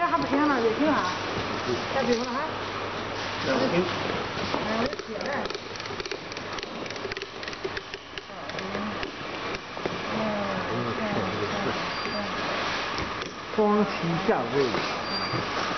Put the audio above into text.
这还不行了，也行了。再对付了哈。 两斤。 哎，我铁的。 双旗下位。